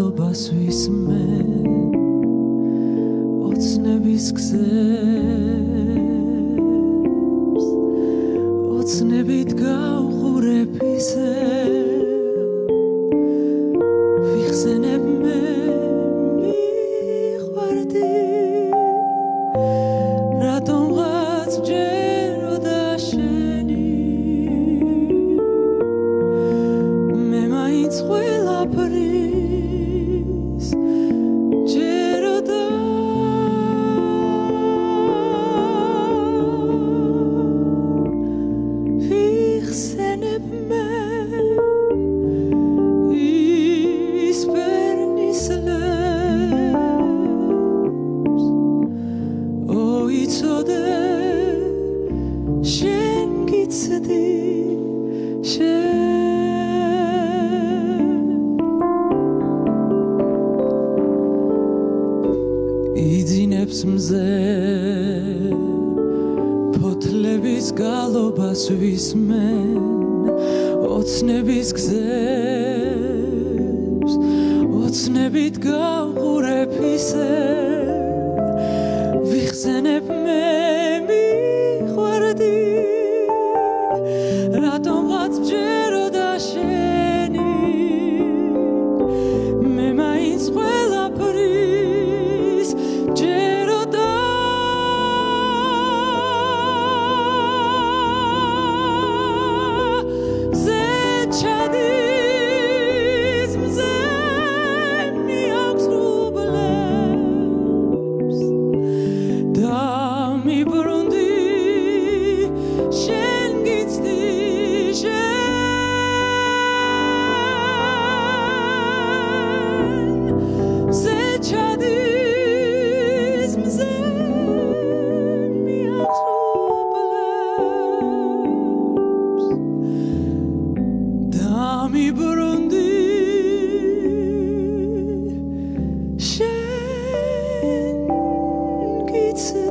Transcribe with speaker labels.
Speaker 1: გალობას ვისმენ ოცნების გზებს ოცნებით გავხურებ ისე ვიხსენებ მე მიყვარდი რატომღაც ჯეროდა შენი მე მაინც ყველაფრის ჯეროდა ვიხსენებ მე ის პერნის ლებს ოიცოდე შენ გიცდი იძინებს მზე ფოთლების გალობას ვისმენ ოცნების გზებს ოცნებით გავხურებ ისე ვიხსენებ მე მიყვარდი რატომღაც ჯეროდა შენი მე მაინც ყველაფრის ჯეროდა მზე ჩადის მზე მიაქვს რუბლებს და მიბრუნდი შენ გიცდი მზე ჩადის მზე მიაქვს რუბლებს და მიბრუნდი შენ გიცდი